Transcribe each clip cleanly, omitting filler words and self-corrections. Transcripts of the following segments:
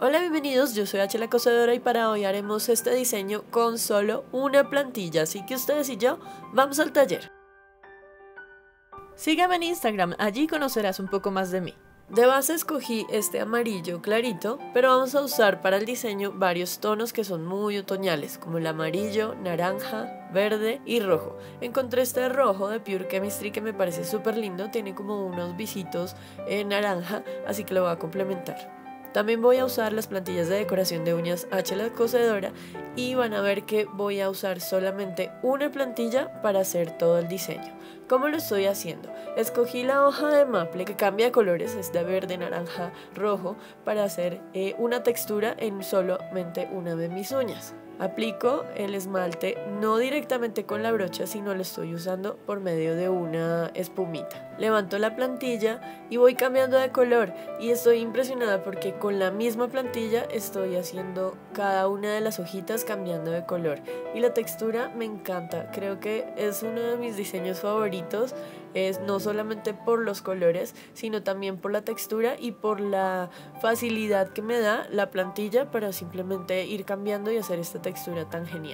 Hola, bienvenidos, yo soy H la cosedora y para hoy haremos este diseño con solo una plantilla, así que ustedes y yo vamos al taller. Sígueme en Instagram, allí conocerás un poco más de mí. De base escogí este amarillo clarito, pero vamos a usar para el diseño varios tonos que son muy otoñales, como el amarillo, naranja, verde y rojo. Encontré este rojo de Pure Chemistry que me parece súper lindo, tiene como unos visitos en naranja, así que lo voy a complementar. También voy a usar las plantillas de decoración de uñas H la cosedora y van a ver que voy a usar solamente una plantilla para hacer todo el diseño. ¿Cómo lo estoy haciendo? Escogí la hoja de maple que cambia de colores, es de verde, naranja, rojo, para hacer una textura en solamente una de mis uñas. Aplico el esmalte no directamente con la brocha, sino lo estoy usando por medio de una espumita. Levanto la plantilla y voy cambiando de color y estoy impresionada porque con la misma plantilla estoy haciendo cada una de las hojitas cambiando de color y la textura me encanta. Creo que es uno de mis diseños favoritos, es no solamente por los colores, sino también por la textura y por la facilidad que me da la plantilla para simplemente ir cambiando y hacer esta textura tan genial.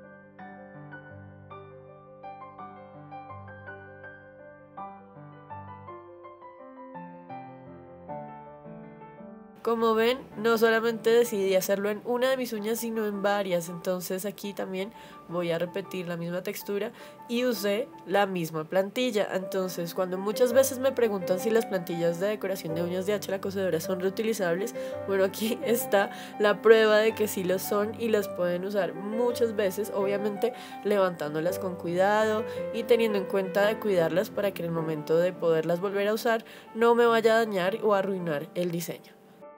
Como ven, no solamente decidí hacerlo en una de mis uñas, sino en varias, entonces aquí también voy a repetir la misma textura y usé la misma plantilla. Entonces, cuando muchas veces me preguntan si las plantillas de decoración de uñas de H la cosedora son reutilizables, bueno, aquí está la prueba de que sí lo son y las pueden usar muchas veces, obviamente levantándolas con cuidado y teniendo en cuenta de cuidarlas para que en el momento de poderlas volver a usar no me vaya a dañar o a arruinar el diseño.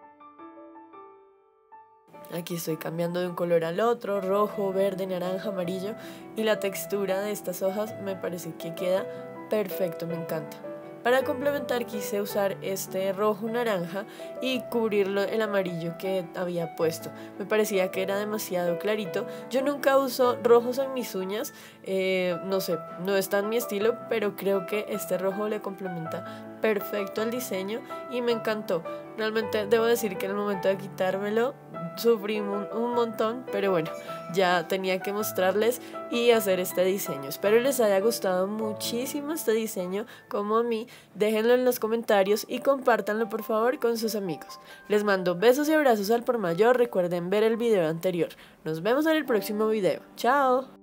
Aquí estoy cambiando de un color al otro, rojo, verde, naranja, amarillo, y la textura de estas hojas me parece que queda perfecto, me encanta. Para complementar quise usar este rojo naranja y cubrirlo el amarillo que había puesto. Me parecía que era demasiado clarito. Yo nunca uso rojos en mis uñas, no sé, no es tan mi estilo, pero creo que este rojo le complementa perfecto al diseño y me encantó. Realmente debo decir que en el momento de quitármelo sufrí un montón, pero bueno, ya tenía que mostrarles y hacer este diseño. Espero les haya gustado muchísimo este diseño como a mí. Déjenlo en los comentarios y compártanlo por favor con sus amigos. Les mando besos y abrazos al por mayor. Recuerden ver el video anterior. Nos vemos en el próximo video. ¡Chao!